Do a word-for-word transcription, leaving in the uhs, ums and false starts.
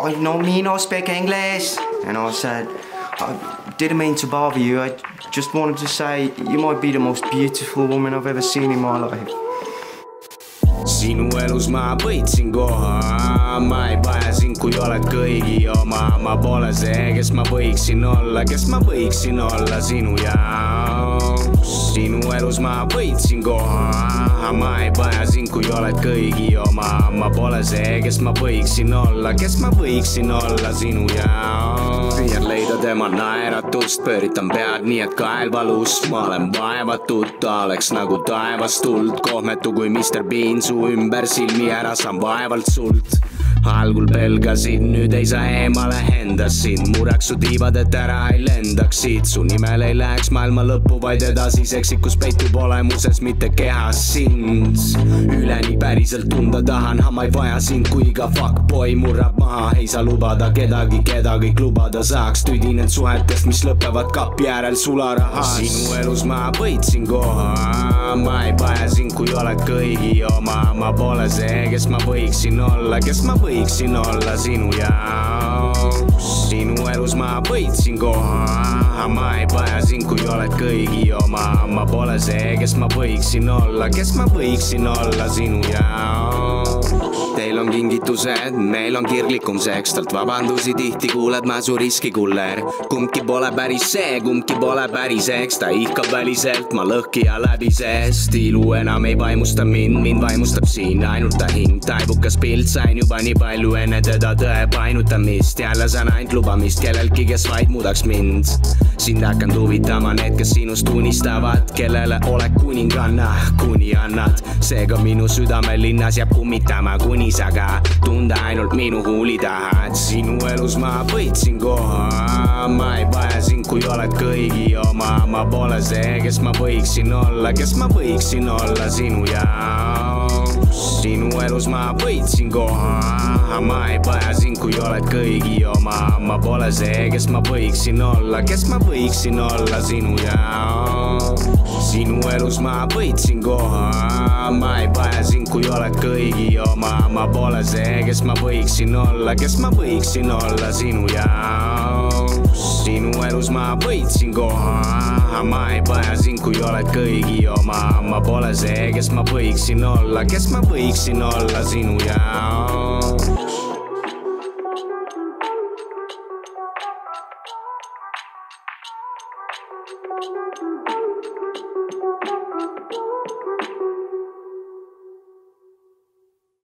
I know me no speak English. And I said, I didn't mean to bother you. I just wanted to say you might be the most beautiful woman I've ever seen in my life. Sinu elus ma võitsin koha, ma ei vaja sind, kui oled kõigi oma. Ma pole see, kes ma võiksin olla, kes ma võiksin olla sinu jaoks. Sinu elus ma võitsin koha, ma ei vaja sind, kui oled kõigi oma. Ma pole see, kes ma võiksin olla, kes ma võiksin olla sinu jaoks. Püüan leida tema naeratust, pööritan pead nii, et kael valus. Ma olen vaevatud, ta oleks nagu taevast tuld, kohmetu kui mister Bean. Su ümber silmi ära saan vaevalt sult. Algul pelgasin, nüüd ei saa eemale hendasin. Mureks su tiivad, et ära ei lendaksid. Su nimel ei läheks maailma lõppu, vaid edasi seksikus peitub olemuses, mitte kehas sind. Üleni päriselt tunda tahan, ma ei vaja sind, kui iga fuckboy murrab maha. Ei saa lubada kedagi, keda kõik lubada saaks. Tüdinen suhetest, mis lõpevad kapi äärel sularahas. Sinu elus ma võitsin koha, ma ei vaja sind, kui oled kõigi oma. Ma pole see, kes ma võiksin olla, kes ma võiksin olla sinu jaoks. Sinu elus ma võitsin koha, ma ei vaja sind, kui oled kõigi oma. Ma pole see, kes ma võiksin olla, kes ma võiksin olla sinu jaoks. Teil on kingitused, meil on kirglikum seks. Talt vabandusi tihti kuuled ma su riskikuller. Kumbki pole päris see, kumbki pole päris eks. Ta ihkab väliselt, ma lõhki ja läbi sest. Ilu enam ei vaimusta mind, mind vaimustab siin ainult ta hing. Taibukas pilt sain juba nii palju enne teda tõe painutamist. Jälle saan ainult lubamist kellelgi, kes vaid muudaks mind. Sind hakkand huvitama need, kes sinust unistavad, kellele oled kuninganna, kuni annad. Seega minu südame linnas jääb kummitama, kuni sa ka tunda ainult minu huuli tahad. Sinu elus ma võitsin koha, ma ei vaja sind, kui oled kõigi oma. Ma pole see, kes ma võiksin olla, kes ma võiksin olla sinu jaoks. Sinu elus ma võitsin koha, ma ei vaja sind, kui oled kõigi oma. Ma pole see, kes ma võiksin olla, kes ma võiksin olla sinu jaoks. Sinu elus ma võitsin koha, ma ei vaja sind, kui oled kõigi oma. Ma pole see, kes ma võiksin olla, kes ma võiksin olla sinu jaoks. Sinu elus ma võitsin koha, ma ei vaja sind, kui oled kõigi oma. Ma pole see, kes ma võiksin olla, kes ma võiksin olla sinu jaoks.